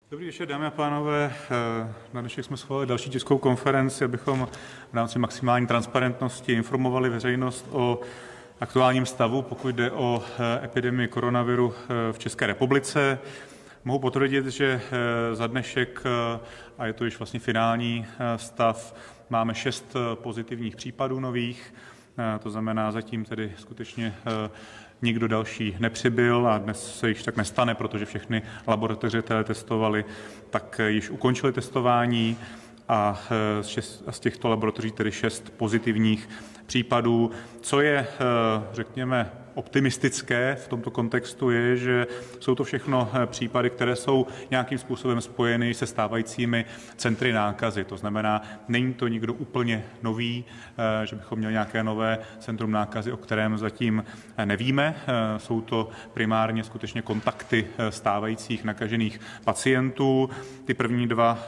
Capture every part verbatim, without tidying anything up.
Dobrý večer, dámy a pánové. Na dnešek jsme svolali další tiskovou konferenci, abychom v rámci maximální transparentnosti informovali veřejnost o aktuálním stavu, pokud jde o epidemii koronaviru v České republice. Mohu potvrdit, že za dnešek, a je to již vlastně finální stav, máme šest pozitivních případů nových, to znamená zatím tedy skutečně nikdo další nepřibyl a dnes se již tak nestane, protože všechny laboratoře, které testovali, tak již ukončili testování a z těchto laboratoří tedy šest pozitivních případů. Co je, řekněme, optimistické v tomto kontextu je, že jsou to všechno případy, které jsou nějakým způsobem spojeny se stávajícími centry nákazy. To znamená, není to nikdo úplně nový, že bychom měli nějaké nové centrum nákazy, o kterém zatím nevíme. Jsou to primárně skutečně kontakty stávajících nakažených pacientů. Ty první dva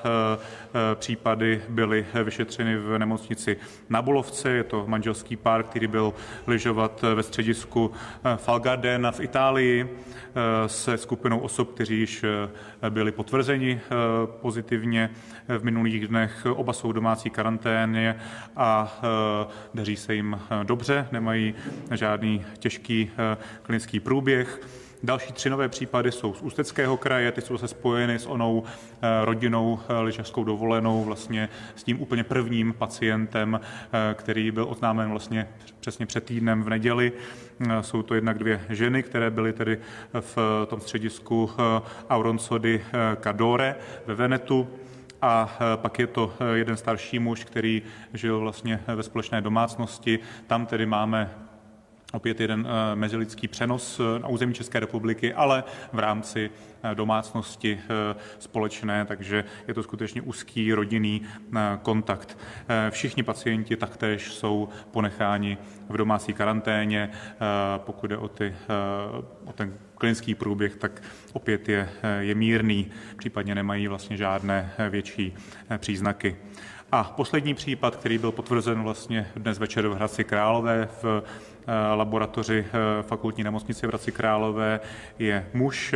případy byly vyšetřeny v nemocnici na Bulovce. Je to manželský pár, který byl lyžovat ve středisku Val Gardena v Itálii se skupinou osob, kteří již byli potvrzeni pozitivně v minulých dnech. Oba jsou v domácí karanténě a daří se jim dobře, nemají žádný těžký klinický průběh. Další tři nové případy jsou z Ústeckého kraje, ty jsou se spojeny s onou rodinnou lyžařskou dovolenou, vlastně s tím úplně prvním pacientem, který byl oznámen vlastně přesně před týdnem v neděli. Jsou to jednak dvě ženy, které byly tedy v tom středisku Auronsody Cadore ve Venetu. A pak je to jeden starší muž, který žil vlastně ve společné domácnosti. Tam tedy máme opět jeden mezilidský přenos na území České republiky, ale v rámci domácnosti společné, takže je to skutečně úzký rodinný kontakt. Všichni pacienti taktéž jsou ponecháni v domácí karanténě. Pokud jde o, ty, o ten klinický průběh, tak opět je, je mírný, případně nemají vlastně žádné větší příznaky. A poslední případ, který byl potvrzen vlastně dnes večer v Hradci Králové v laboratoři fakultní nemocnice v Hradci Králové, je muž,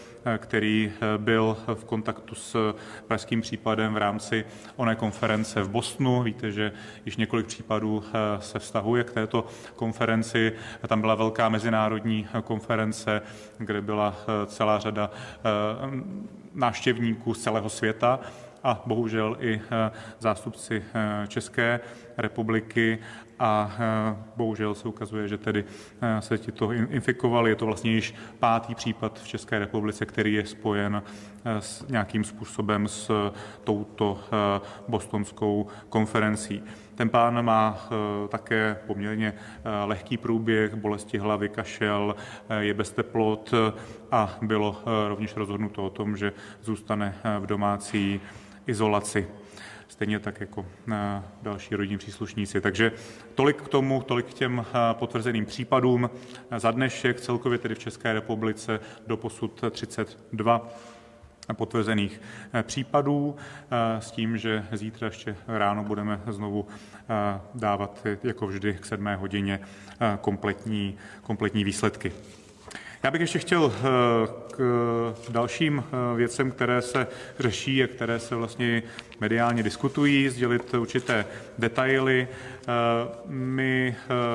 který byl v kontaktu s pražským případem v rámci oné konference v Bostonu. Víte, že již několik případů se vztahuje k této konferenci. Tam byla velká mezinárodní konference, kde byla celá řada návštěvníků z celého světa a bohužel i zástupci České republiky a bohužel se ukazuje, že tedy se tito infikovali. Je to vlastně již pátý případ v České republice, který je spojen s nějakým způsobem s touto bostonskou konferencí. Ten pán má také poměrně lehký průběh, bolesti hlavy, kašel, je bez teplot a bylo rovněž rozhodnuto o tom, že zůstane v domácí izolaci. Stejně tak jako další rodinní příslušníci. Takže tolik k tomu, tolik k těm potvrzeným případům. Za dnešek celkově tedy v České republice doposud třicet dva potvrzených případů s tím, že zítra ještě ráno budeme znovu dávat jako vždy k sedmé hodině kompletní, kompletní výsledky. Já bych ještě chtěl k dalším věcem, které se řeší a které se vlastně mediálně diskutují, sdělit určité detaily. My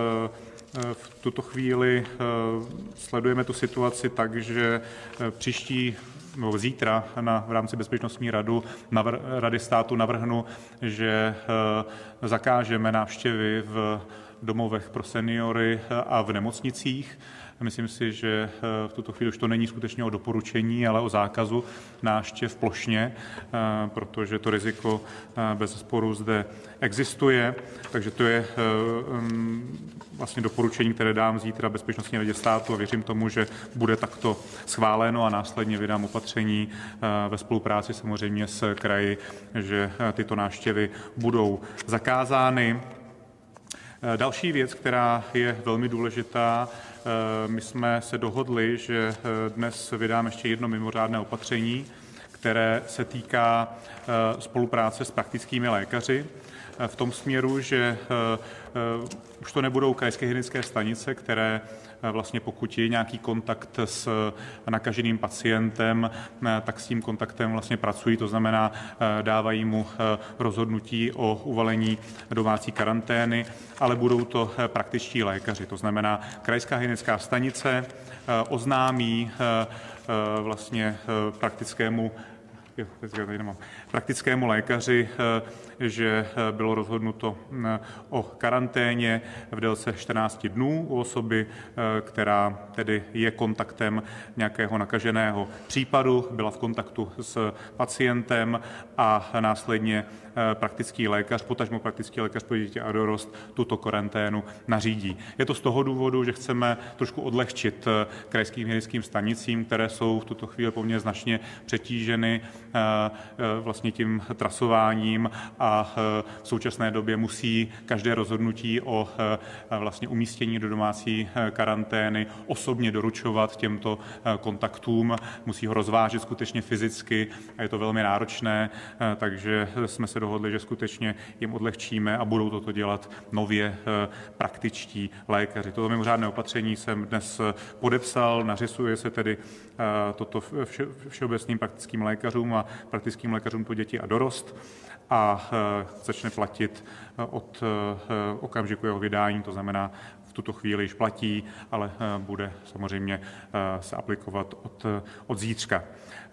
v tuto chvíli sledujeme tu situaci tak, že příští nebo zítra na, v rámci Bezpečnostní radu, navr, Rady státu navrhnu, že zakážeme návštěvy v domovech pro seniory a v nemocnicích. Myslím si, že v tuto chvíli už to není skutečně o doporučení, ale o zákazu návštěv plošně, protože to riziko bez sporu zde existuje. Takže to je vlastně doporučení, které dám zítra Bezpečnostní radě státu a věřím tomu, že bude takto schváleno a následně vydám opatření ve spolupráci samozřejmě s kraji, že tyto návštěvy budou zakázány. Další věc, která je velmi důležitá, my jsme se dohodli, že dnes vydám ještě jedno mimořádné opatření, které se týká spolupráce s praktickými lékaři. v tom směru, že už to nebudou krajské hygienické stanice, které vlastně pokud je nějaký kontakt s nakaženým pacientem, tak s tím kontaktem vlastně pracují, to znamená dávají mu rozhodnutí o uvalení domácí karantény, ale budou to praktičtí lékaři, to znamená krajská hygienická stanice oznámí vlastně praktickému Jo, tady nemám. praktickému lékaři, že bylo rozhodnuto o karanténě v délce čtrnáct dnů u osoby, která tedy je kontaktem nějakého nakaženého případu, byla v kontaktu s pacientem a následně praktický lékař, potažmo praktický lékař pro děti a dorost tuto karanténu nařídí. Je to z toho důvodu, že chceme trošku odlehčit krajským hygienickým stanicím, které jsou v tuto chvíli poměrně značně přetíženy vlastně tím trasováním a v současné době musí každé rozhodnutí o vlastně umístění do domácí karantény osobně doručovat těmto kontaktům, musí ho rozvážet skutečně fyzicky a je to velmi náročné, takže jsme se dohodli, že skutečně jim odlehčíme a budou toto dělat nově praktičtí lékaři. Toto mimořádné opatření jsem dnes podepsal, nařizuje se tedy toto vše, všeobecným praktickým lékařům a praktickým lékařům pro děti a dorost a začne platit od okamžiku jeho vydání, to znamená v tuto chvíli již platí, ale bude samozřejmě se aplikovat od, od zítřka.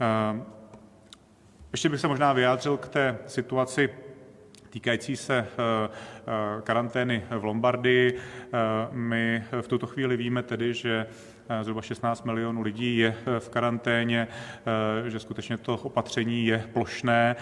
Ještě bych se možná vyjádřil k té situaci týkající se karantény v Lombardii. My v tuto chvíli víme tedy, že zhruba šestnáct milionů lidí je v karanténě, že skutečně to opatření je plošné.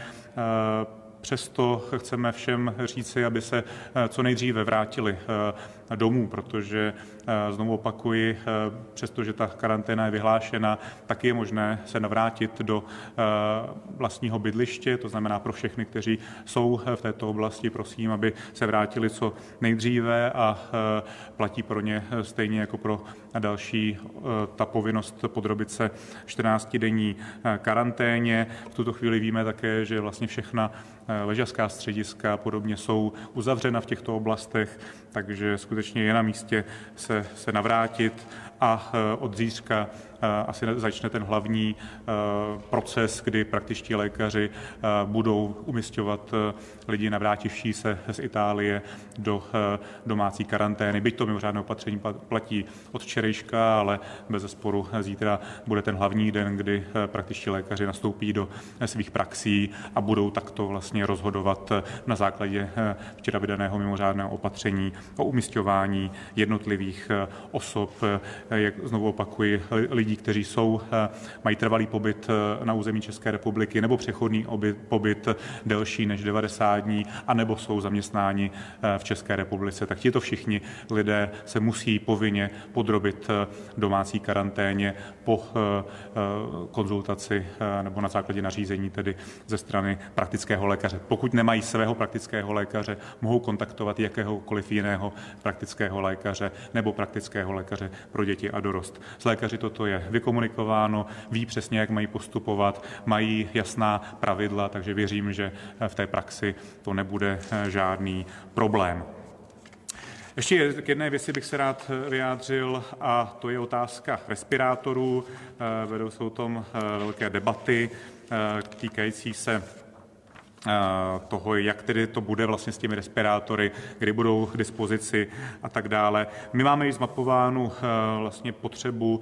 Přesto chceme všem říci, aby se co nejdříve vrátili domů, protože znovu opakuji, přestože ta karanténa je vyhlášena, tak je možné se navrátit do vlastního bydliště, to znamená pro všechny, kteří jsou v této oblasti, prosím, aby se vrátili co nejdříve a platí pro ně stejně jako pro další ta povinnost podrobit se čtrnáctidenní karanténě. V tuto chvíli víme také, že vlastně všechna lyžařská střediska a podobně jsou uzavřena v těchto oblastech, takže skutečně je na místě se, se navrátit a od zítřka asi začne ten hlavní proces, kdy praktičtí lékaři budou umisťovat lidi navrátivší se z Itálie do domácí karantény. Byť to mimořádné opatření platí od včerejška, ale bezesporu zítra bude ten hlavní den, kdy praktičtí lékaři nastoupí do svých praxí a budou takto vlastně rozhodovat na základě včera vydaného mimořádného opatření o umisťování jednotlivých osob, jak znovu opakuji, lidí, kteří jsou, mají trvalý pobyt na území České republiky nebo přechodný pobyt delší než devadesát dní, anebo jsou zaměstnáni v České republice. Tak tito všichni lidé se musí povinně podrobit domácí karanténě po konzultaci nebo na základě nařízení tedy ze strany praktického lékaře. Pokud nemají svého praktického lékaře, mohou kontaktovat jakéhokoliv jiného praktického lékaře nebo praktického lékaře pro děti a dorost. S lékaři toto je vykomunikováno, ví přesně, jak mají postupovat, mají jasná pravidla, takže věřím, že v té praxi to nebude žádný problém. Ještě k jedné věci bych se rád vyjádřil a to je otázka respirátorů. Vedou se o tom velké debaty týkající se toho, jak tedy to bude vlastně s těmi respirátory, kdy budou k dispozici a tak dále. My máme již zmapovánu vlastně potřebu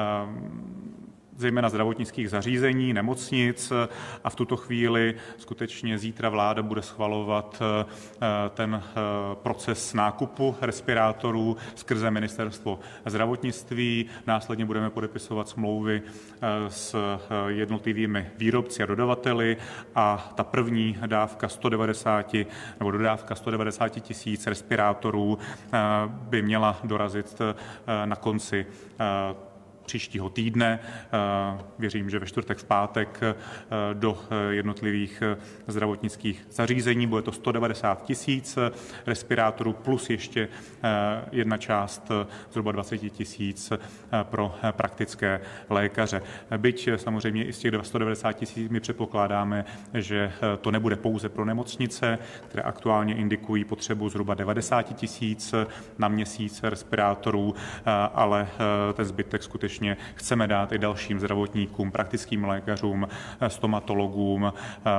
zejména zdravotnických zařízení, nemocnic a v tuto chvíli skutečně zítra vláda bude schvalovat ten proces nákupu respirátorů skrze Ministerstvo zdravotnictví. Následně budeme podepisovat smlouvy s jednotlivými výrobci a dodavateli a ta první dávka sto devadesát nebo dodávka sto devadesát tisíc respirátorů by měla dorazit na konci příštího týdne. Věřím, že ve čtvrtek, v pátek do jednotlivých zdravotnických zařízení. Bude to sto devadesát tisíc respirátorů plus ještě jedna část zhruba dvacet tisíc pro praktické lékaře. Byť samozřejmě i z těch sto devadesát tisíc my předpokládáme, že to nebude pouze pro nemocnice, které aktuálně indikují potřebu zhruba devadesát tisíc na měsíc respirátorů, ale ten zbytek skutečně chceme dát i dalším zdravotníkům, praktickým lékařům, stomatologům,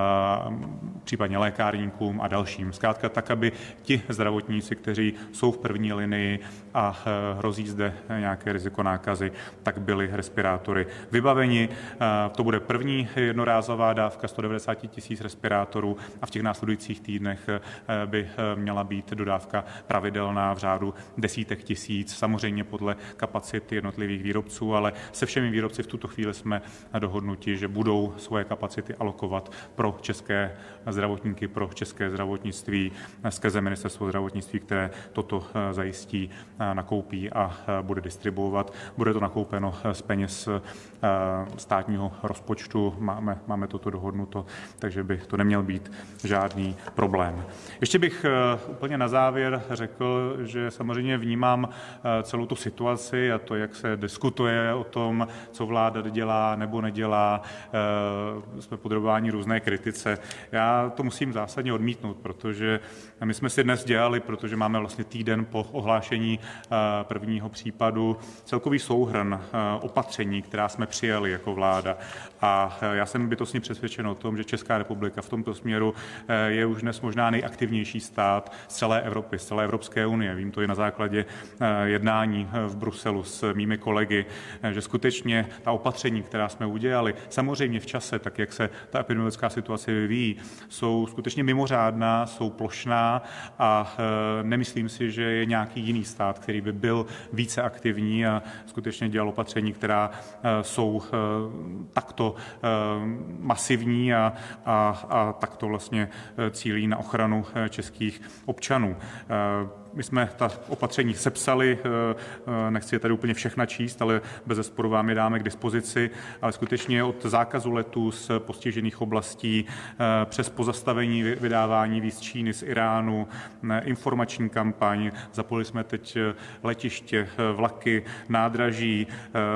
případně lékárníkům a dalším. Zkrátka tak, aby ti zdravotníci, kteří jsou v první linii a hrozí zde nějaké riziko nákazy, tak byli respirátory vybaveni. To bude první jednorázová dávka sto devadesát tisíc respirátorů a v těch následujících týdnech by měla být dodávka pravidelná v řádu desítek tisíc, samozřejmě podle kapacit jednotlivých výrobců, ale se všemi výrobci v tuto chvíli jsme dohodnuti, že budou svoje kapacity alokovat pro české zdravotníky, pro české zdravotnictví skrze Ministerstvo zdravotnictví, které toto zajistí, nakoupí a bude distribuovat. Bude to nakoupeno z peněz státního rozpočtu, máme, máme toto dohodnuto, takže by to neměl být žádný problém. Ještě bych úplně na závěr řekl, že samozřejmě vnímám celou tu situaci a to, jak se diskutuje o tom, co vláda dělá nebo nedělá. Jsme podrobováni různé kritice. Já to musím zásadně odmítnout, protože my jsme si dnes dělali, protože máme vlastně týden po ohlášení prvního případu, celkový souhrn opatření, která jsme přijali jako vláda. A já jsem bytostně přesvědčen o tom, že Česká republika v tomto směru je už dnes možná nejaktivnější stát z celé Evropy, z celé Evropské unie. Vím to i na základě jednání v Bruselu s mými kolegy, že skutečně ta opatření, která jsme udělali, samozřejmě v čase, tak jak se ta epidemiologická situace vyvíjí, jsou skutečně mimořádná, jsou plošná a nemyslím si, že je nějaký jiný stát, který by byl více aktivní a skutečně dělal opatření, která jsou takto masivní a, a, a takto vlastně cílí na ochranu českých občanů. My jsme ta opatření sepsali, nechci je tady úplně všechna číst, ale bezesporu vám je dáme k dispozici, ale skutečně od zákazu letů z postižených oblastí přes pozastavení vydávání víz z Číny, z Iránu, informační kampaň, zapojili jsme teď letiště, vlaky, nádraží,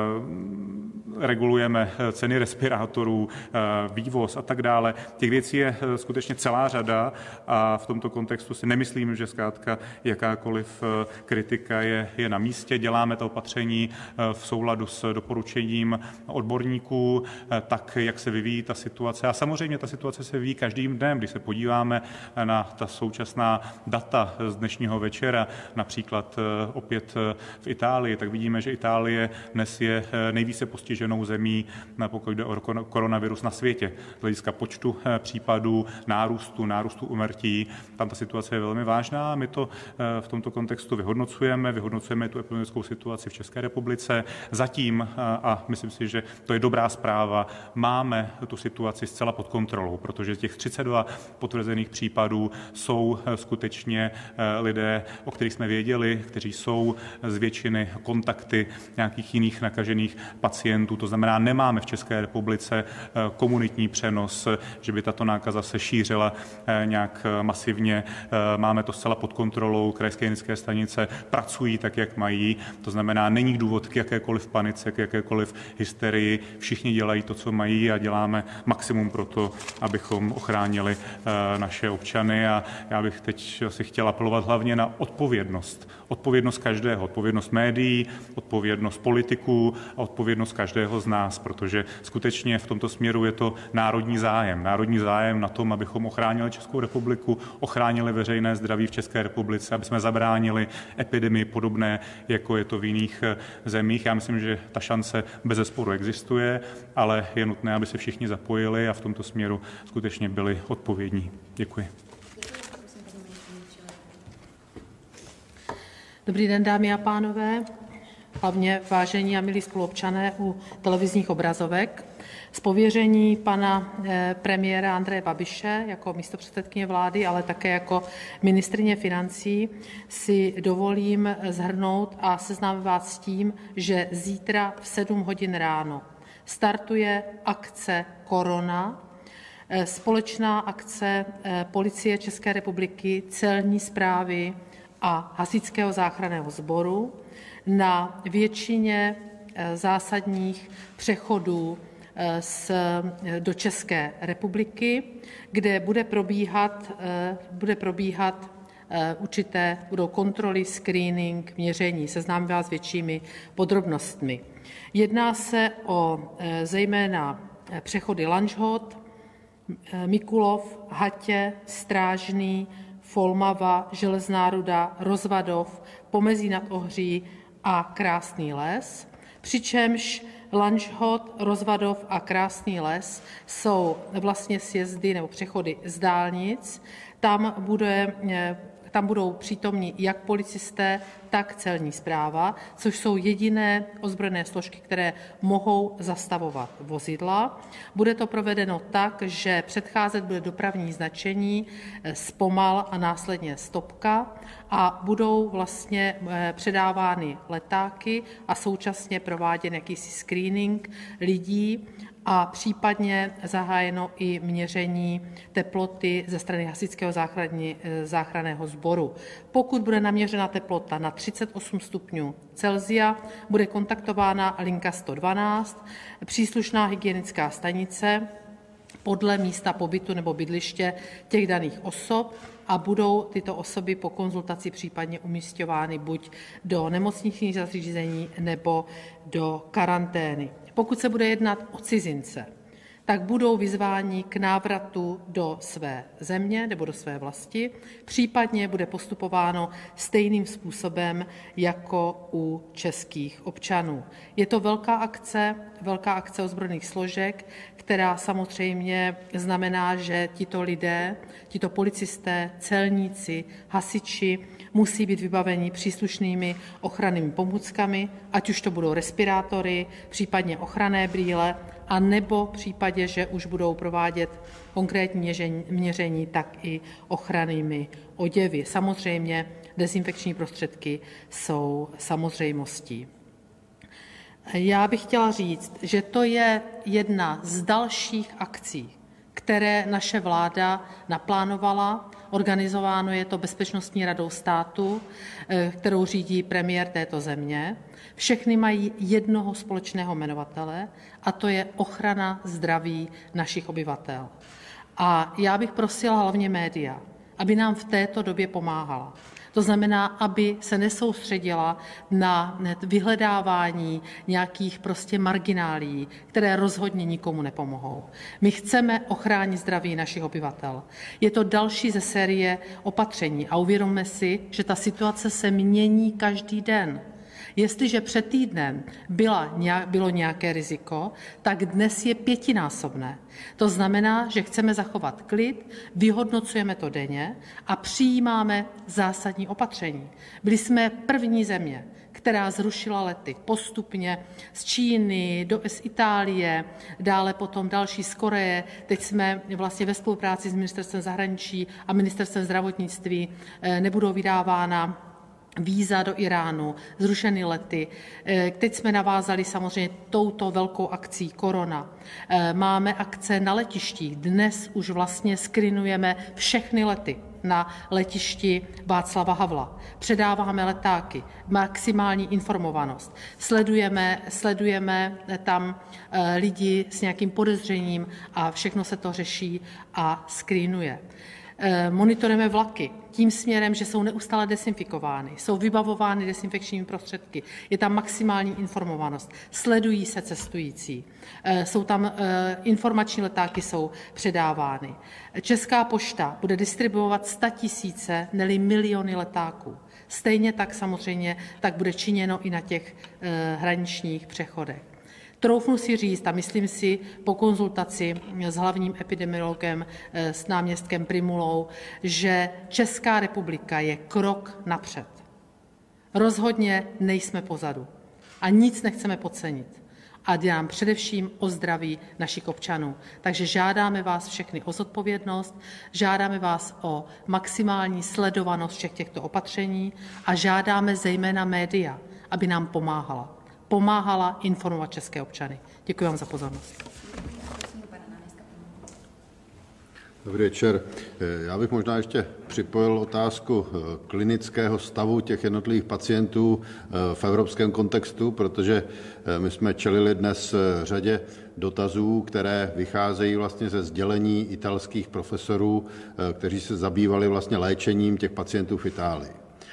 regulujeme ceny respirátorů, vývoz a tak dále. Těch věcí je skutečně celá řada a v tomto kontextu si nemyslím, že zkrátka jakákoliv kritika je, je na místě. Děláme to opatření v souladu s doporučením odborníků, tak, jak se vyvíjí ta situace. A samozřejmě ta situace se vyvíjí každým dnem. Když se podíváme na ta současná data z dnešního večera, například opět v Itálii, tak vidíme, že Itálie dnes je nejvíce postiženou zemí, pokud jde o koronavirus na světě. Z hlediska počtu případů, nárůstu, nárůstu úmrtí, tam ta situace je velmi vážná. My to v tomto kontextu vyhodnocujeme, vyhodnocujeme tu epidemiologickou situaci v České republice. Zatím, a myslím si, že to je dobrá zpráva, máme tu situaci zcela pod kontrolou, protože těch třicet dva potvrzených případů jsou skutečně lidé, o kterých jsme věděli, kteří jsou z většiny kontakty nějakých jiných nakažených pacientů. To znamená, nemáme v České republice komunitní přenos, že by tato nákaza se šířila nějak masivně. Máme to zcela pod kontrolou, krajské hygienické stanice pracují tak, jak mají. To znamená, není důvod k jakékoliv panice, k jakékoliv hysterii. Všichni dělají to, co mají a děláme maximum pro to, abychom ochránili naše občany. A já bych teď si chtěl apelovat hlavně na odpovědnost. Odpovědnost každého, odpovědnost médií, odpovědnost politiků a odpovědnost každého z nás, protože skutečně v tomto směru je to národní zájem. Národní zájem na tom, abychom ochránili Českou republiku, ochránili veřejné zdraví v České republice, aby jsme zabránili epidemii podobné, jako je to v jiných zemích. Já myslím, že ta šance bezesporu existuje, ale je nutné, aby se všichni zapojili a v tomto směru skutečně byli odpovědní. Děkuji. Dobrý den, dámy a pánové, hlavně vážení a milí spoluobčané u televizních obrazovek. Z pověření pana premiéra Andreje Babiše jako místopředsedkyně vlády, ale také jako ministryně financí si dovolím shrnout a seznámit vás s tím, že zítra v sedm hodin ráno startuje akce Korona, společná akce Policie České republiky, Celní správy a Hasičského záchranného sboru na většině zásadních přechodů z, do České republiky, kde bude probíhat, bude probíhat určité, budou kontroly, screening, měření. Seznámím vás s většími podrobnostmi. Jedná se o zejména přechody Lanžhot, Mikulov, Hatě, Strážný, Folmava, Železná Ruda, Rozvadov, Pomezí nad Ohří a Krásný Les, přičemž Lanžhot, Rozvadov a Krásný Les jsou vlastně sjezdy nebo přechody z dálnic. Tam bude Tam budou přítomní jak policisté, tak celní správa, což jsou jediné ozbrojené složky, které mohou zastavovat vozidla. Bude to provedeno tak, že předcházet bude dopravní značení, zpomal a následně stopka a budou vlastně předávány letáky a současně prováděn jakýsi screening lidí a případně zahájeno i měření teploty ze strany Hasičského záchranného sboru. Pokud bude naměřena teplota na třicet osm stupňů Celsia, bude kontaktována linka sto dvanáct, příslušná hygienická stanice podle místa pobytu nebo bydliště těch daných osob a budou tyto osoby po konzultaci případně umísťovány buď do nemocničních zařízení nebo do karantény. Pokud se bude jednat o cizince, tak budou vyzváni k návratu do své země nebo do své vlasti, případně bude postupováno stejným způsobem jako u českých občanů. Je to velká akce, velká akce ozbrojených složek, která samozřejmě znamená, že tito lidé, tito policisté, celníci, hasiči musí být vybaveni příslušnými ochrannými pomůckami, ať už to budou respirátory, případně ochranné brýle, a nebo v případě, že už budou provádět konkrétní měření, měření tak i ochrannými oděvy. Samozřejmě dezinfekční prostředky jsou samozřejmostí. Já bych chtěla říct, že to je jedna z dalších akcí, které naše vláda naplánovala. Organizováno je to Bezpečnostní radou státu, kterou řídí premiér této země. Všechny mají jednoho společného jmenovatele a to je ochrana zdraví našich obyvatel. A já bych prosila hlavně média, aby nám v této době pomáhala. To znamená, aby se nesoustředila na vyhledávání nějakých prostě marginálií, které rozhodně nikomu nepomohou. My chceme ochránit zdraví našich obyvatel. Je to další ze série opatření a uvědomme si, že ta situace se mění každý den. Jestliže před týdnem byla, bylo nějaké riziko, tak dnes je pětinásobné. To znamená, že chceme zachovat klid, vyhodnocujeme to denně a přijímáme zásadní opatření. Byli jsme první země, která zrušila lety postupně z Číny, do, z Itálie, dále potom další z Koreje. Teď jsme vlastně ve spolupráci s Ministerstvem zahraničí a Ministerstvem zdravotnictví, nebudou vydávána víza do Iránu, zrušeny lety. Teď jsme navázali samozřejmě touto velkou akcí Korona. Máme akce na letištích. Dnes už vlastně skrinujeme všechny lety na letišti Václava Havla. Předáváme letáky, maximální informovanost. Sledujeme, sledujeme tam lidi s nějakým podezřením a všechno se to řeší a skrinuje. Monitorujeme vlaky tím směrem, že jsou neustále dezinfikovány, jsou vybavovány dezinfekčními prostředky, je tam maximální informovanost, sledují se cestující, jsou tam informační letáky, jsou předávány. Česká pošta bude distribuovat statisíce, ne-li miliony letáků. Stejně tak samozřejmě tak bude činěno i na těch hraničních přechodech. Troufnu si říct a myslím si po konzultaci s hlavním epidemiologem, s náměstkem Primulou, že Česká republika je krok napřed. Rozhodně nejsme pozadu a nic nechceme podcenit. a jde nám především o zdraví našich občanů. Takže žádáme vás všechny o zodpovědnost, žádáme vás o maximální sledovanost všech těchto opatření a žádáme zejména média, aby nám pomáhala. Pomáhala informovat české občany. Děkuji vám za pozornost. Dobrý večer. Já bych možná ještě připojil otázku klinického stavu těch jednotlivých pacientů v evropském kontextu, protože my jsme čelili dnes řadě dotazů, které vycházejí vlastně ze sdělení italských profesorů, kteří se zabývali vlastně léčením těch pacientů v Itálii.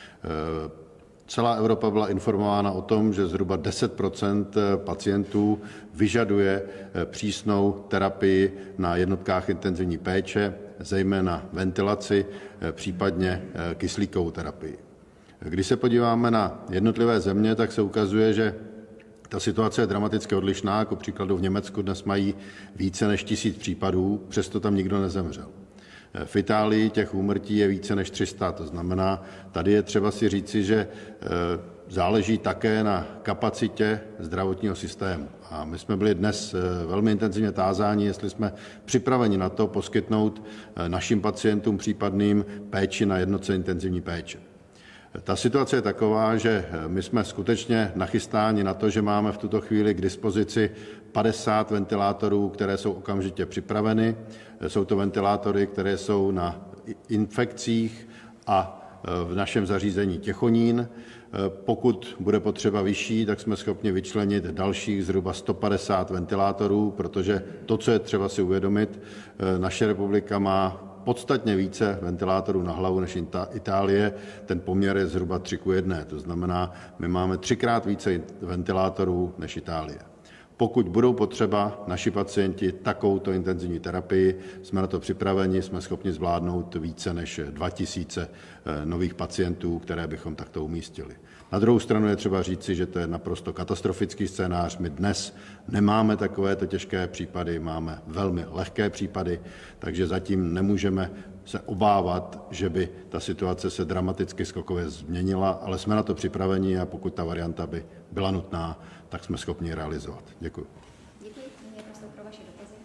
Celá Evropa byla informována o tom, že zhruba deset procent pacientů vyžaduje přísnou terapii na jednotkách intenzivní péče, zejména ventilaci, případně kyslíkovou terapii. Když se podíváme na jednotlivé země, tak se ukazuje, že ta situace je dramaticky odlišná. Jako příkladu v Německu dnes mají více než tisíc případů, přesto tam nikdo nezemřel. V Itálii těch úmrtí je více než tři sta, to znamená, tady je třeba si říci, že záleží také na kapacitě zdravotního systému. A my jsme byli dnes velmi intenzivně tázáni, jestli jsme připraveni na to poskytnout našim pacientům případným péči na jednotce intenzivní péče. Ta situace je taková, že my jsme skutečně nachystáni na to, že máme v tuto chvíli k dispozici padesát ventilátorů, které jsou okamžitě připraveny. Jsou to ventilátory, které jsou na infekcích a v našem zařízení Těchonín. Pokud bude potřeba vyšší, tak jsme schopni vyčlenit dalších zhruba sto padesát ventilátorů, protože to, co je třeba si uvědomit, naše republika má podstatně více ventilátorů na hlavu než Itálie. Ten poměr je zhruba tři ku jedné, to znamená, my máme třikrát více ventilátorů než Itálie. Pokud budou potřeba naši pacienti takovouto intenzivní terapii, jsme na to připraveni, jsme schopni zvládnout více než dva tisíce nových pacientů, které bychom takto umístili. Na druhou stranu je třeba říci, že to je naprosto katastrofický scénář. My dnes nemáme takovéto těžké případy, máme velmi lehké případy, takže zatím nemůžeme se obávat, že by ta situace se dramaticky skokově změnila, ale jsme na to připraveni a pokud ta varianta by byla nutná, tak jsme schopni realizovat. Děkuji. Děkuji. Nyní je prostor pro vaše dotazy.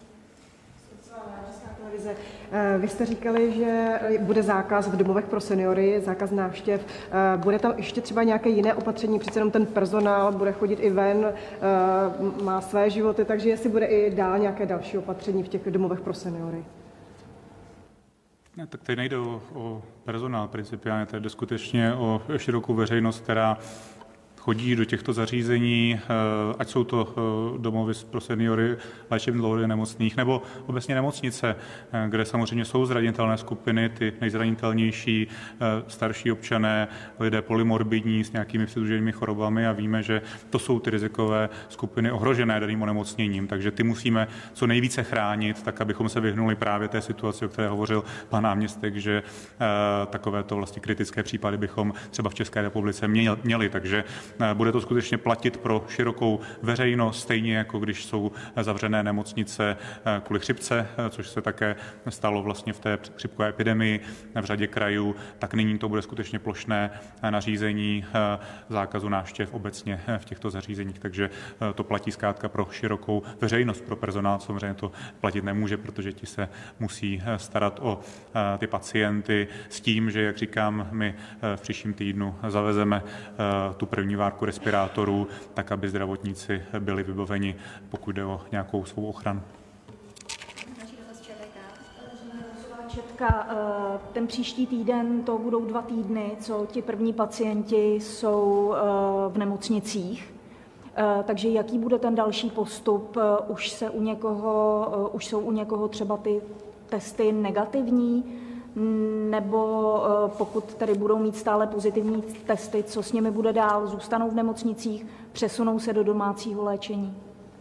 Televize. Vy jste říkali, že bude zákaz v domovech pro seniory, zákaz návštěv. Bude tam ještě třeba nějaké jiné opatření? Přece jenom ten personál bude chodit i ven, má své životy, takže jestli bude i dál nějaké další opatření v těch domovech pro seniory? Ne, tak tady nejde o, o personál principiálně, tady jde skutečně o širokou veřejnost, která chodí do těchto zařízení, ať jsou to domovy pro seniory, léčebny dlouhodobě nemocných, nebo obecně nemocnice, kde samozřejmě jsou zranitelné skupiny, ty nejzranitelnější, starší občané, lidé polymorbidní s nějakými předluženými chorobami a víme, že to jsou ty rizikové skupiny ohrožené daným onemocněním, takže ty musíme co nejvíce chránit, tak abychom se vyhnuli právě té situaci, o které hovořil pan náměstek, že takovéto vlastně kritické případy bychom třeba v České republice měli, takže bude to skutečně platit pro širokou veřejnost, stejně jako když jsou zavřené nemocnice kvůli chřipce, což se také stalo vlastně v té chřipkové epidemii v řadě krajů, tak nyní to bude skutečně plošné nařízení zákazu návštěv obecně v těchto zařízeních, takže to platí zkrátka pro širokou veřejnost, pro personál samozřejmě to platit nemůže, protože ti se musí starat o ty pacienty s tím, že, jak říkám, my v příštím týdnu zavezeme tu první várku respirátorů, tak aby zdravotníci byli vybaveni, pokud jde o nějakou svou ochranu. Četka, ten příští týden to budou dva týdny, co ti první pacienti jsou v nemocnicích. Takže jaký bude ten další postup? Už, se u někoho, už jsou u někoho třeba ty testy negativní? Nebo pokud tady budou mít stále pozitivní testy, co s nimi bude dál? Zůstanou v nemocnicích, přesunou se do domácího léčení?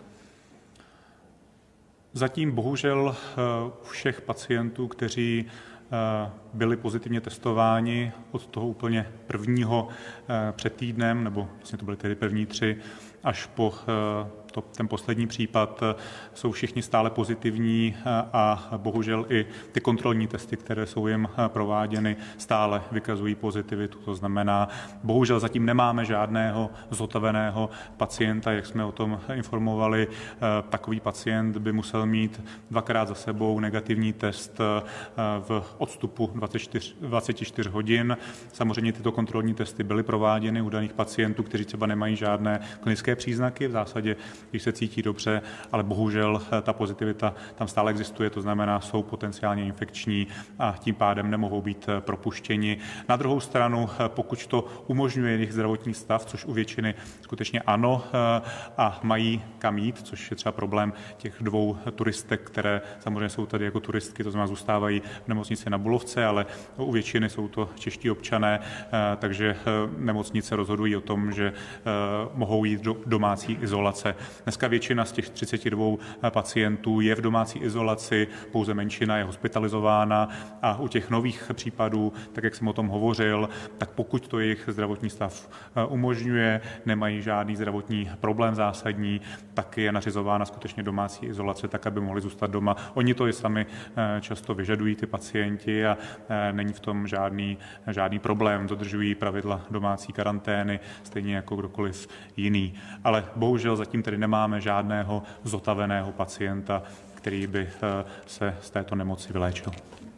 Zatím bohužel všech pacientů, kteří byli pozitivně testováni od toho úplně prvního před týdnem, nebo vlastně to byly tedy první tři, až po to, ten poslední případ, jsou všichni stále pozitivní a bohužel i ty kontrolní testy, které jsou jim prováděny, stále vykazují pozitivitu. To znamená, bohužel zatím nemáme žádného zotaveného pacienta, jak jsme o tom informovali. Takový pacient by musel mít dvakrát za sebou negativní test v odstupu dvacet čtyři hodin. Samozřejmě tyto kontrolní testy byly prováděny u daných pacientů, kteří třeba nemají žádné klinické příznaky, v zásadě, když se cítí dobře, ale bohužel ta pozitivita tam stále existuje, to znamená, jsou potenciálně infekční a tím pádem nemohou být propuštěni. Na druhou stranu, pokud to umožňuje jejich zdravotní stav, což u většiny skutečně ano, a mají kam jít, což je třeba problém těch dvou turistek, které samozřejmě jsou tady jako turistky, to znamená zůstávají v nemocnici na Bulovce, ale u většiny jsou to čeští občané, takže nemocnice rozhodují o tom, že mohou jít do domácí izolace. Dneska většina z těch třiceti dvou pacientů je v domácí izolaci, pouze menšina je hospitalizována a u těch nových případů, tak jak jsem o tom hovořil, tak pokud to jejich zdravotní stav umožňuje, nemají žádný zdravotní problém zásadní, tak je nařizována skutečně domácí izolace, tak aby mohli zůstat doma. Oni to i sami často vyžadují, ty pacienti, a není v tom žádný, žádný problém. Dodržují pravidla domácí karantény, stejně jako kdokoliv jiný. Ale bohužel zatím tedy nemáme žádného zotaveného pacienta, který by se z této nemoci vyléčil.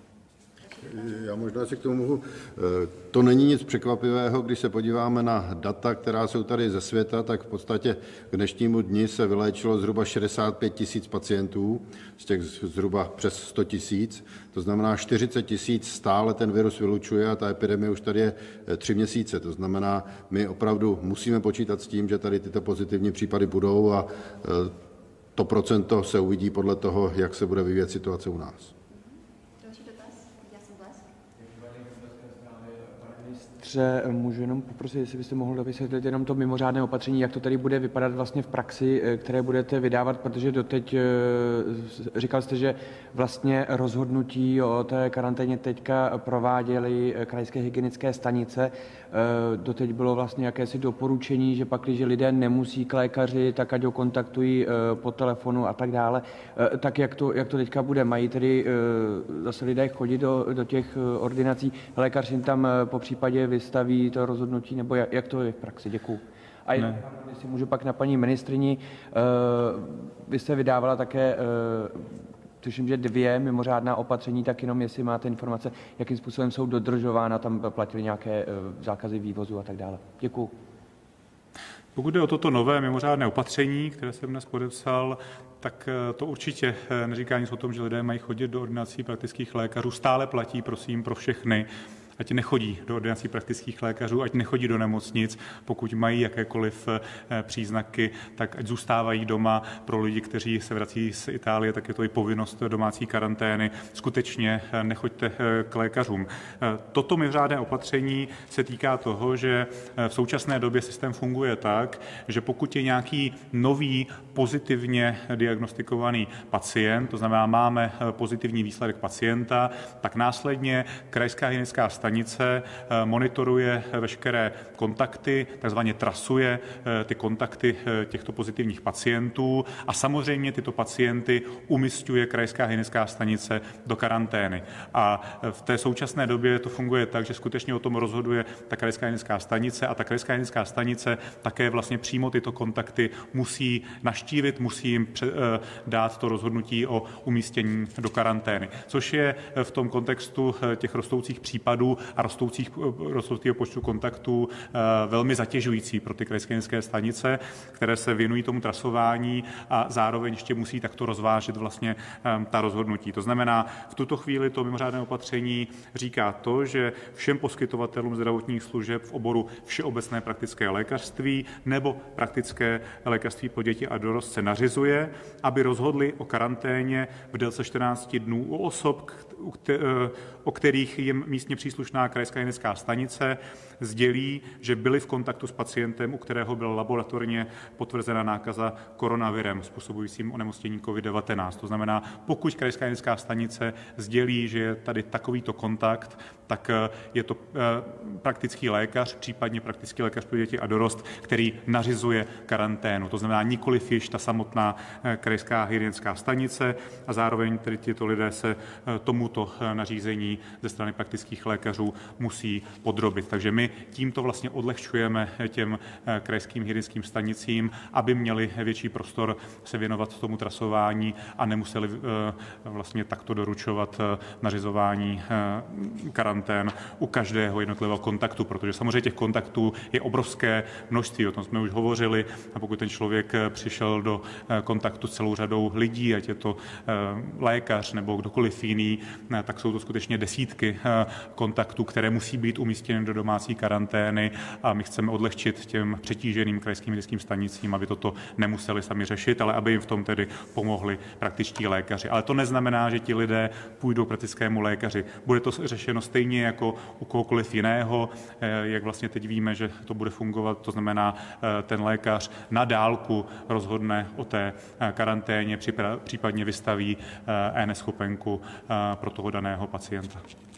Já možná si k tomu mohu. To není nic překvapivého, když se podíváme na data, která jsou tady ze světa, tak v podstatě k dnešnímu dni se vyléčilo zhruba šedesát pět tisíc pacientů, z těch zhruba přes sto tisíc. To znamená, čtyřicet tisíc stále ten virus vylučuje a ta epidemie už tady je tři měsíce. To znamená, my opravdu musíme počítat s tím, že tady tyto pozitivní případy budou a to procento se uvidí podle toho, jak se bude vyvíjet situace u nás. Můžu jenom poprosit, jestli byste mohl vysvětlit jenom to mimořádné opatření, jak to tady bude vypadat vlastně v praxi, které budete vydávat, protože doteď říkal jste, že vlastně rozhodnutí o té karanténě teďka prováděly krajské hygienické stanice. Doteď bylo vlastně jakési doporučení, že pak, když lidé nemusí k lékaři, tak ať ho kontaktují po telefonu a tak dále. Tak jak to, jak to teďka bude? Mají tedy zase lidé chodit do, do těch ordinací, lékař jim tam po případě vystaví to rozhodnutí, nebo jak, jak to je v praxi? Děkuju. A jen, jestli můžu pak na paní ministrini, vy jste vydávala také tuším, že dvě mimořádná opatření, tak jenom jestli máte informace, jakým způsobem jsou dodržována, tam platily nějaké zákazy vývozu a tak dále. Děkuju. Pokud jde o toto nové mimořádné opatření, které jsem dnes podepsal, tak to určitě neříká nic o tom, že lidé mají chodit do ordinací praktických lékařů. Stále platí, prosím, pro všechny, ať nechodí do ordinací praktických lékařů, ať nechodí do nemocnic, pokud mají jakékoliv příznaky, tak ať zůstávají doma. Pro lidi, kteří se vrací z Itálie, tak je to i povinnost domácí karantény. Skutečně nechoďte k lékařům. Toto mimořádné opatření se týká toho, že v současné době systém funguje tak, že pokud je nějaký nový pozitivně diagnostikovaný pacient, to znamená, máme pozitivní výsledek pacienta, tak následně krajská hygienická stanice monitoruje veškeré kontakty, takzvaně trasuje ty kontakty těchto pozitivních pacientů a samozřejmě tyto pacienty umisťuje krajská hygienická stanice do karantény. A v té současné době to funguje tak, že skutečně o tom rozhoduje ta krajská hygienická stanice a ta krajská hygienická stanice také vlastně přímo tyto kontakty musí navštívit, musí jim dát to rozhodnutí o umístění do karantény, což je v tom kontextu těch rostoucích případů a rostoucích, rostoucího počtu kontaktů velmi zatěžující pro ty krajské hygienické stanice, které se věnují tomu trasování a zároveň ještě musí takto rozvážet vlastně ta rozhodnutí. To znamená, v tuto chvíli to mimořádné opatření říká to, že všem poskytovatelům zdravotních služeb v oboru všeobecné praktické lékařství nebo praktické lékařství pro děti a dorost se nařizuje, aby rozhodli o karanténě v délce čtrnácti dnů u osob, o kterých jim místně příslušná krajská hygienická stanice sdělí, že byli v kontaktu s pacientem, u kterého byla laboratorně potvrzena nákaza koronavirem způsobujícím onemocnění covid devatenáct. To znamená, pokud krajská hygienická stanice sdělí, že je tady takovýto kontakt, tak je to praktický lékař, případně praktický lékař pro děti a dorost, který nařizuje karanténu. To znamená nikoliv již ta samotná krajská hygienická stanice a zároveň tedy tyto lidé se tomuto nařízení ze strany praktických lékařů musí podrobit. Takže my tímto vlastně odlehčujeme těm krajským hygienickým stanicím, aby měli větší prostor se věnovat tomu trasování a nemuseli vlastně takto doručovat nařizování karantén u každého jednotlivého kontaktu, protože samozřejmě těch kontaktů je obrovské množství, o tom jsme už hovořili, a pokud ten člověk přišel do kontaktu s celou řadou lidí, ať je to lékař nebo kdokoliv jiný, tak jsou to skutečně desítky kontaktů, které musí být umístěny do domácí karantény a my chceme odlehčit těm přetíženým krajským hygienickým stanicím, aby toto nemuseli sami řešit, ale aby jim v tom tedy pomohli praktičtí lékaři. Ale to neznamená, že ti lidé půjdou k praktickému lékaři. Bude to řešeno stejně jako u kohokoliv jiného, jak vlastně teď víme, že to bude fungovat, to znamená, ten lékař na dálku rozhodne o té karanténě, případně vystaví eNeschopenku pro toho daného pacienta.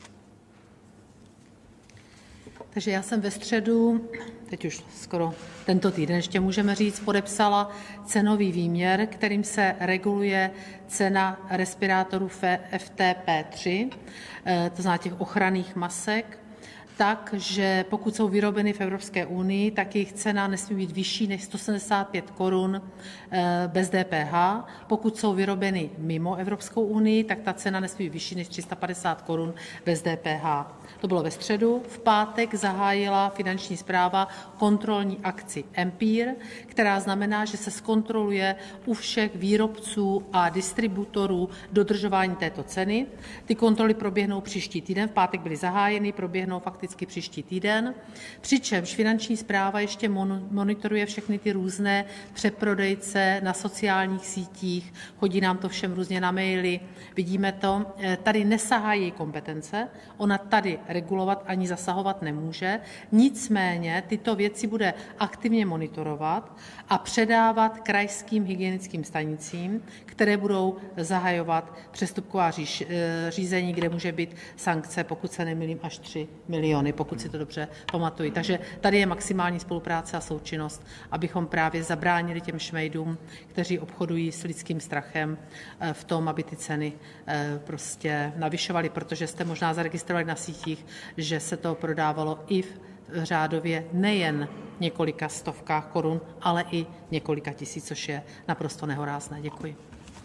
Takže já jsem ve středu, teď už skoro tento týden ještě můžeme říct, podepsala cenový výměr, kterým se reguluje cena respirátorů F T P tři, to znamená těch ochranných masek, tak, že pokud jsou vyrobeny v Evropské unii, tak jejich cena nesmí být vyšší než sto sedmdesát pět korun bez D P H. Pokud jsou vyrobeny mimo Evropskou unii, tak ta cena nesmí být vyšší než tři sta padesát korun bez D P H. To bylo ve středu. V pátek zahájila Finanční správa kontrolní akci Empír, která znamená, že se zkontroluje u všech výrobců a distributorů dodržování této ceny. Ty kontroly proběhnou příští týden, v pátek byly zahájeny, proběhnou fakticky příští týden, přičemž Finanční správa ještě monitoruje všechny ty různé přeprodejce na sociálních sítích, chodí nám to všem různě na maily, vidíme to. Tady nesahá její kompetence, ona tady regulovat ani zasahovat nemůže, nicméně tyto věci bude aktivně monitorovat a předávat krajským hygienickým stanicím, které budou zahajovat přestupková říž, řízení, kde může být sankce, pokud se nemýlím, až tři miliony, pokud si to dobře pamatuji. Takže tady je maximální spolupráce a součinnost, abychom právě zabránili těm šmejdům, kteří obchodují s lidským strachem v tom, aby ty ceny prostě navyšovaly, protože jste možná zaregistrovali na sítích, že se to prodávalo i v řádově nejen několika stovkách korun, ale i několika tisíc, což je naprosto nehorázné. Děkuji.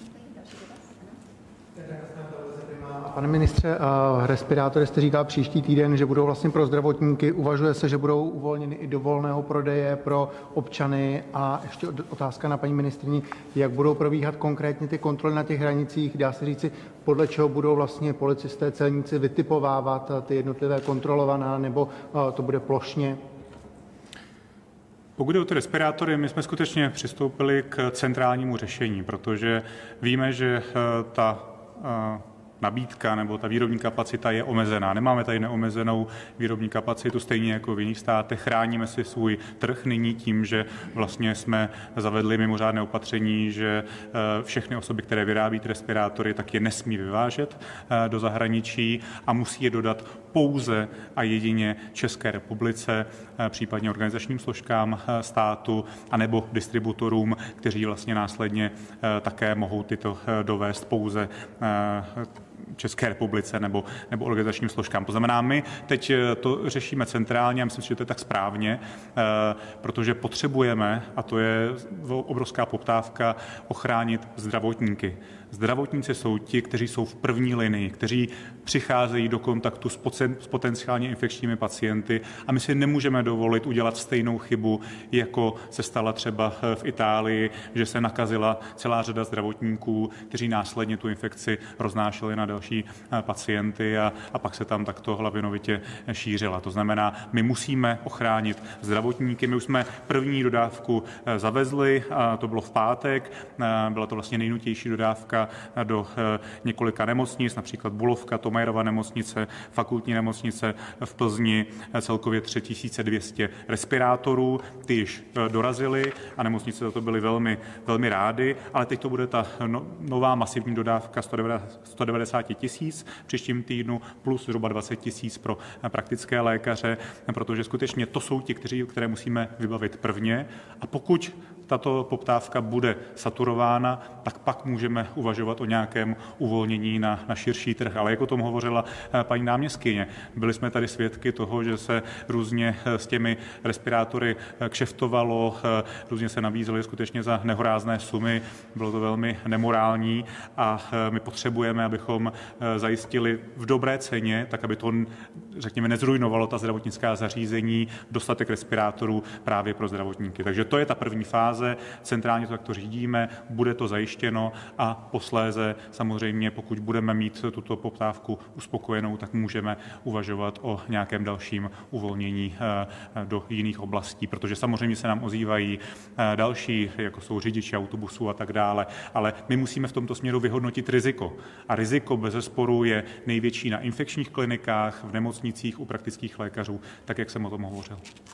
Pane ministře, respirátory jste říkal příští týden, že budou vlastně pro zdravotníky. Uvažuje se, že budou uvolněny i do volného prodeje pro občany. A ještě otázka na paní ministryni, jak budou probíhat konkrétně ty kontroly na těch hranicích. Dá se říci, podle čeho budou vlastně policisté, celníci vytipovávat ty jednotlivé kontrolovaná, nebo to bude plošně? Pokud jde o ty respirátory, my jsme skutečně přistoupili k centrálnímu řešení, protože víme, že ta nabídka nebo ta výrobní kapacita je omezená. Nemáme tady neomezenou výrobní kapacitu, stejně jako v jiných státech. Chráníme si svůj trh nyní tím, že vlastně jsme zavedli mimořádné opatření, že všechny osoby, které vyrábí respirátory, tak je nesmí vyvážet do zahraničí a musí je dodat pouze a jedině České republice, případně organizačním složkám státu, anebo distributorům, kteří vlastně následně také mohou tyto dovést pouze České republice nebo, nebo organizačním složkám. To znamená, my teď to řešíme centrálně, a myslím si, že to je tak správně, protože potřebujeme, a to je obrovská poptávka, ochránit zdravotníky. Zdravotníci jsou ti, kteří jsou v první linii, kteří přicházejí do kontaktu s, poten, s potenciálně infekčními pacienty a my si nemůžeme dovolit udělat stejnou chybu, jako se stala třeba v Itálii, že se nakazila celá řada zdravotníků, kteří následně tu infekci roznášeli na další další pacienty a, a pak se tam takto hlavinovitě šířila. To znamená, my musíme ochránit zdravotníky. My už jsme první dodávku zavezli, a to bylo v pátek. Byla to vlastně nejnutější dodávka do několika nemocnic, například Bulovka, Thomayerova nemocnice, fakultní nemocnice v Plzni, celkově tři tisíce dvě stě respirátorů. Ty již dorazily a nemocnice za to byly velmi, velmi rády, ale teď to bude ta no, nová masivní dodávka sto devadesát tisíc v příštím týdnu plus zhruba dvacet tisíc pro praktické lékaře, protože skutečně to jsou ti, kteří, které musíme vybavit prvně, a pokud tato poptávka bude saturována, tak pak můžeme uvažovat o nějakém uvolnění na, na širší trh. Ale jak o tom hovořila paní náměstkyně, byli jsme tady svědky toho, že se různě s těmi respirátory kšeftovalo, různě se nabízely skutečně za nehorázné sumy, bylo to velmi nemorální a my potřebujeme, abychom zajistili v dobré ceně, tak aby to, řekněme, nezrujnovalo ta zdravotnická zařízení, dostatek respirátorů právě pro zdravotníky. Takže to je ta první fáze. Centrálně to takto řídíme, bude to zajištěno a posléze samozřejmě, pokud budeme mít tuto poptávku uspokojenou, tak můžeme uvažovat o nějakém dalším uvolnění do jiných oblastí, protože samozřejmě se nám ozývají další, jako jsou řidiči autobusů a tak dále, ale my musíme v tomto směru vyhodnotit riziko. A riziko bezesporu je největší na infekčních klinikách, v nemocnicích, u praktických lékařů, tak jak jsem o tom hovořil.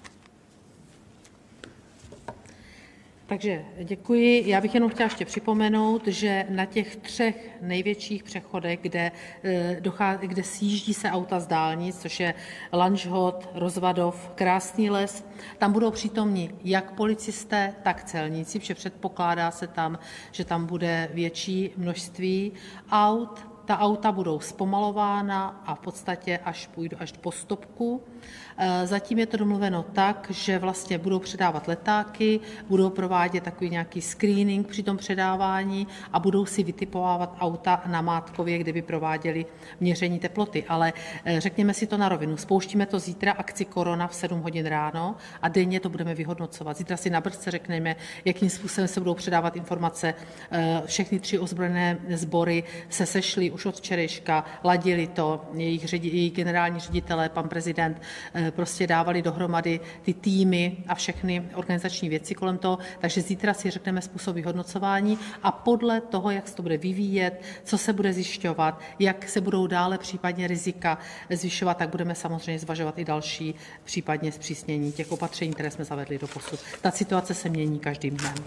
Takže děkuji. Já bych jenom chtěla ještě připomenout, že na těch třech největších přechodech, kde, dochází, kde sjíždí se auta z dálnic, což je Lanžhot, Rozvadov, Krásný Les, tam budou přítomni jak policisté, tak celníci, protože předpokládá se tam, že tam bude větší množství aut. Ta auta budou zpomalována a v podstatě až půjdu až po stopku. Zatím je to domluveno tak, že vlastně budou předávat letáky, budou provádět takový nějaký screening při tom předávání a budou si vytipovávat auta na Mátkově, kde by prováděli měření teploty. Ale řekněme si to na rovinu. Spouštíme to zítra akci Korona v sedm hodin ráno a denně to budeme vyhodnocovat. Zítra si na brzce řekneme, jakým způsobem se budou předávat informace. Všechny tři ozbrojené sbory se sešly už od včerejška, ladili to, jejich, ředi, jejich generální ředitelé, pan prezident, prostě dávali dohromady ty týmy a všechny organizační věci kolem toho, takže zítra si řekneme způsob vyhodnocování a podle toho, jak se to bude vyvíjet, co se bude zjišťovat, jak se budou dále případně rizika zvyšovat, tak budeme samozřejmě zvažovat i další případně zpřísnění těch opatření, které jsme zavedli do posud. Ta situace se mění každým dnem.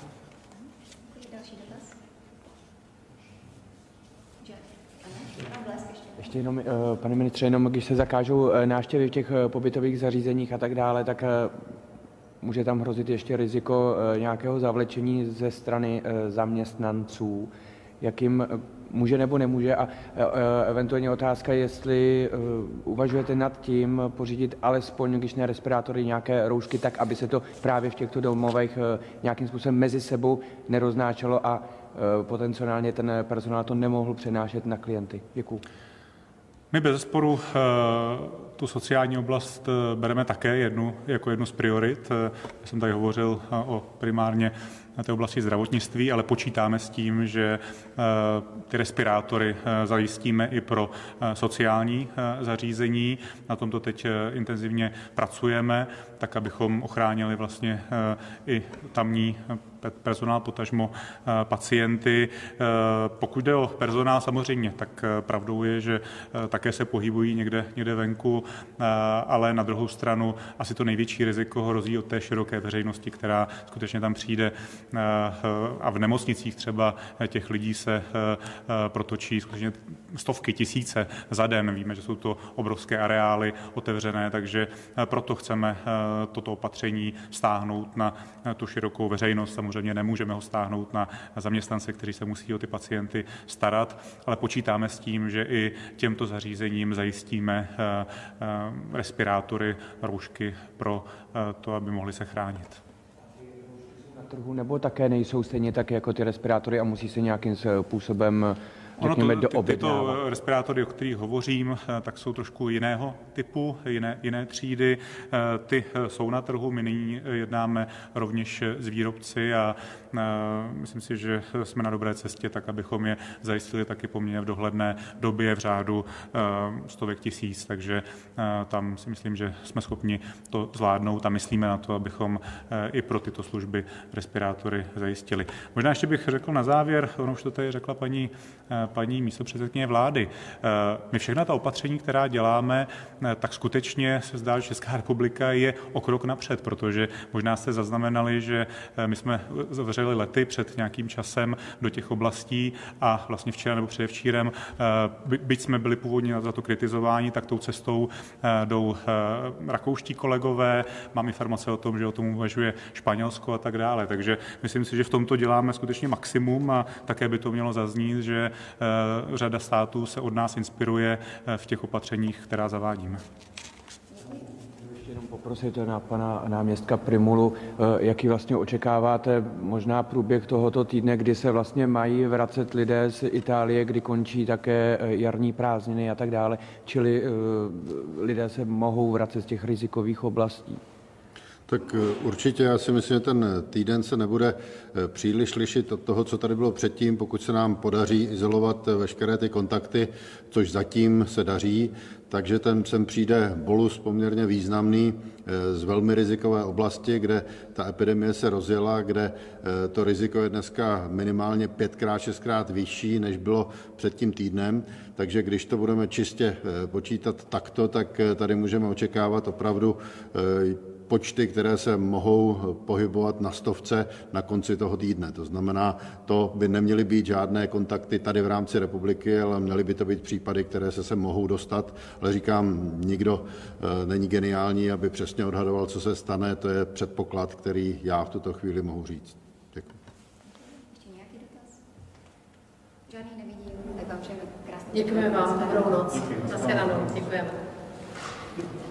Ještě jenom, pane ministře, jenom když se zakážou návštěvy v těch pobytových zařízeních a tak dále, tak může tam hrozit ještě riziko nějakého zavlečení ze strany zaměstnanců. Jakým může nebo nemůže? A eventuálně otázka, jestli uvažujete nad tím pořídit alespoň, když ne respirátory, nějaké roušky, tak aby se to právě v těchto domovech nějakým způsobem mezi sebou neroznáčelo a potenciálně ten personál to nemohl přenášet na klienty. Děkuju. My bezesporu tu sociální oblast bereme také jednu, jako jednu z priorit. Já jsem tady hovořil o primárně na té oblasti zdravotnictví, ale počítáme s tím, že ty respirátory zajistíme i pro sociální zařízení. Na tomto teď intenzivně pracujeme, tak abychom ochránili vlastně i tamní personál, potažmo pacienty. Pokud jde o personál samozřejmě, tak pravdou je, že také se pohybují někde, někde venku, ale na druhou stranu asi to největší riziko hrozí od té široké veřejnosti, která skutečně tam přijde a v nemocnicích třeba těch lidí se protočí skutečně stovky, tisíce za den. Víme, že jsou to obrovské areály otevřené, takže proto chceme toto opatření stáhnout na tu širokou veřejnost. Samozřejmě nemůžeme ho stáhnout na zaměstnance, kteří se musí o ty pacienty starat, ale počítáme s tím, že i těmto zařízením zajistíme respirátory, roušky pro to, aby mohli se chránit. Na trhu nebo také nejsou stejně tak jako ty respirátory a musí se nějakým způsobem řekněme, to, do ty, objednává? Tyto respirátory, o kterých hovořím, tak jsou trošku jiného typu, jiné, jiné třídy. Ty jsou na trhu, my nyní jednáme rovněž s výrobci a myslím si, že jsme na dobré cestě, tak abychom je zajistili taky poměrně v dohledné době v řádu stovek tisíc, takže tam si myslím, že jsme schopni to zvládnout a myslíme na to, abychom i pro tyto služby respirátory zajistili. Možná ještě bych řekl na závěr, ono už to tady řekla paní, paní místopředsedkyně vlády. My všechna ta opatření, která děláme, tak skutečně se zdá, že Česká republika je o krok napřed, protože možná jste zaznamenali, že my jsme zavřeli lety před nějakým časem do těch oblastí a vlastně včera nebo předevčírem, byť jsme byli původně za to kritizováni, tak tou cestou jdou rakouští kolegové, mám informace o tom, že o tom uvažuje Španělsko a tak dále. Takže myslím si, že v tomto děláme skutečně maximum a také by to mělo zaznít, že řada států se od nás inspiruje v těch opatřeních, která zavádíme. Ještě jenom poprosit na pana náměstka Prymulu, jaký vlastně očekáváte možná průběh tohoto týdne, kdy se vlastně mají vracet lidé z Itálie, kdy končí také jarní prázdniny a tak dále, čili lidé se mohou vracet z těch rizikových oblastí. Tak určitě já si myslím, že ten týden se nebude příliš lišit od toho, co tady bylo předtím, pokud se nám podaří izolovat veškeré ty kontakty, což zatím se daří, takže ten sem přijde bolus poměrně významný z velmi rizikové oblasti, kde ta epidemie se rozjela, kde to riziko je dneska minimálně pětkrát, šestkrát vyšší, než bylo před tím týdnem. Takže když to budeme čistě počítat takto, tak tady můžeme očekávat opravdu počty, které se mohou pohybovat na stovce na konci toho týdne. To znamená, to by neměly být žádné kontakty tady v rámci republiky, ale měly by to být případy, které se sem mohou dostat. Ale říkám, nikdo není geniální, aby přesně odhadoval, co se stane. To je předpoklad, který já v tuto chvíli mohu říct. Děkuji. Ještě nějaký dotaz? Žádný nevidím, tak vám přejeme krásný. Děkujeme vám, dobrou noc. Naschledanou. Děkujeme.